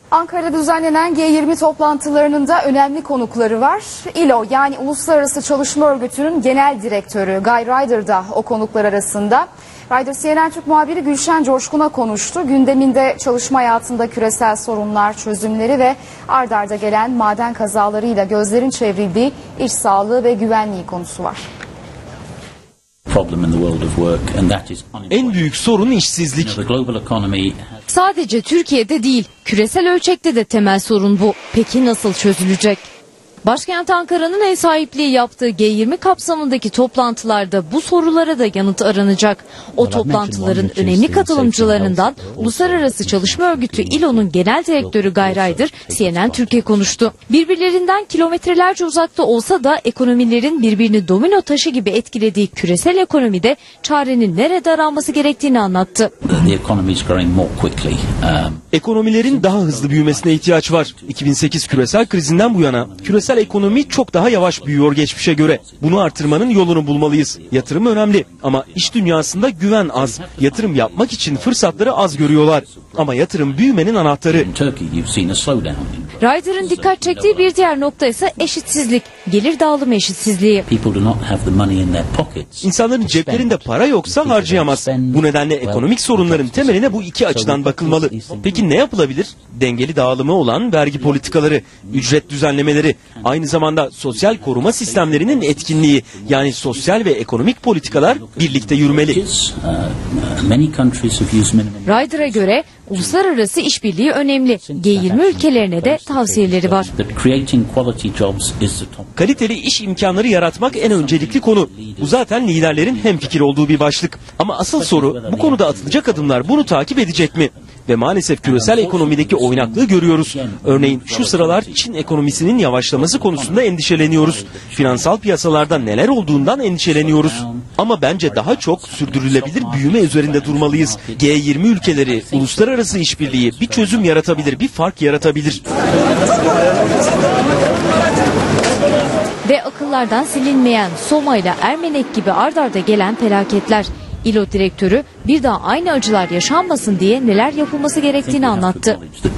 Ankara'da düzenlenen G20 toplantılarının da önemli konukları var. ILO yani Uluslararası Çalışma Örgütü'nün genel direktörü Guy Ryder da o konuklar arasında. Ryder CNNTurk muhabiri Gülşen Coşkun'a konuştu. Gündeminde çalışma hayatında küresel sorunlar, çözümleri ve ard arda gelen maden kazalarıyla gözlerin çevrildiği iş sağlığı ve güvenliği konusu var. En büyük sorun işsizlik. Sadece Türkiye'de değil, küresel ölçekte de temel sorun bu. Peki nasıl çözülecek? Başkent Ankara'nın ev sahipliği yaptığı G20 kapsamındaki toplantılarda bu sorulara da yanıt aranacak. O toplantıların önemli katılımcılarından Uluslararası Çalışma Örgütü ILO'nun genel direktörü Guy Ryder CNNTurk'e konuştu. Birbirlerinden kilometrelerce uzakta olsa da ekonomilerin birbirini domino taşı gibi etkilediği küresel ekonomide çarenin nerede aranması gerektiğini anlattı. Ekonomilerin daha hızlı büyümesine ihtiyaç var. 2008 küresel krizinden bu yana küresel ekonomi çok daha yavaş büyüyor geçmişe göre. Bunu artırmanın yolunu bulmalıyız. Yatırım önemli ama iş dünyasında güven az. Yatırım yapmak için fırsatları az görüyorlar. Ama yatırım büyümenin anahtarı. Ryder'ın dikkat çektiği bir diğer nokta ise eşitsizlik. Gelir dağılımı eşitsizliği. İnsanların ceplerinde para yoksa harcayamaz. Bu nedenle ekonomik sorunların temeline bu iki açıdan bakılmalı. Peki ne yapılabilir? Dengeli dağılımı olan vergi politikaları, ücret düzenlemeleri, aynı zamanda sosyal koruma sistemlerinin etkinliği, yani sosyal ve ekonomik politikalar birlikte yürümeli. Ryder'a göre uluslararası işbirliği önemli. G20 ülkelerine de tavsiyeleri var. Kaliteli iş imkanları yaratmak en öncelikli konu. Bu zaten liderlerin hemfikir olduğu bir başlık. Ama asıl soru, bu konuda atılacak adımlar bunu takip edecek mi? Ve maalesef küresel ekonomideki oynaklığı görüyoruz. Örneğin şu sıralar Çin ekonomisinin yavaşlaması konusunda endişeleniyoruz. Finansal piyasalarda neler olduğundan endişeleniyoruz. Ama bence daha çok sürdürülebilir büyüme üzerinde durmalıyız. G20 ülkeleri, uluslararası işbirliği bir çözüm yaratabilir, bir fark yaratabilir. Ve akıllardan silinmeyen Soma ile Ermenek gibi ard arda gelen felaketler. ILO direktörü bir daha aynı acılar yaşanmasın diye neler yapılması gerektiğini anlattı.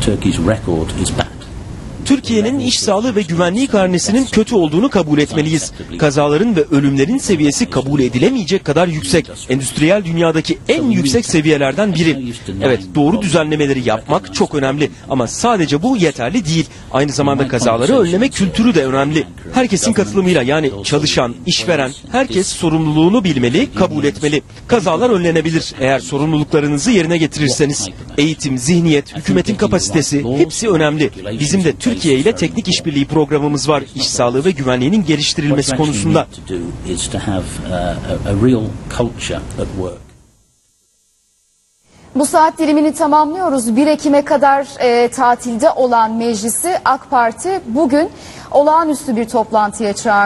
Türkiye'nin iş sağlığı ve güvenliği karnesinin kötü olduğunu kabul etmeliyiz. Kazaların ve ölümlerin seviyesi kabul edilemeyecek kadar yüksek. Endüstriyel dünyadaki en yüksek seviyelerden biri. Evet, doğru düzenlemeleri yapmak çok önemli ama sadece bu yeterli değil. Aynı zamanda kazaları önleme kültürü de önemli. Herkesin katılımıyla, yani çalışan, işveren, herkes sorumluluğunu bilmeli, kabul etmeli. Kazalar önlenebilir eğer sorumluluklarınızı yerine getirirseniz. Eğitim, zihniyet, hükümetin kapasitesi hepsi önemli. Bizim de Türkiye ile teknik işbirliği programımız var. İş sağlığı ve güvenliğinin geliştirilmesi konusunda. Bu saat dilimini tamamlıyoruz. 1 Ekim'e kadar tatilde olan meclisi AK Parti bugün olağanüstü bir toplantıya çağırdı.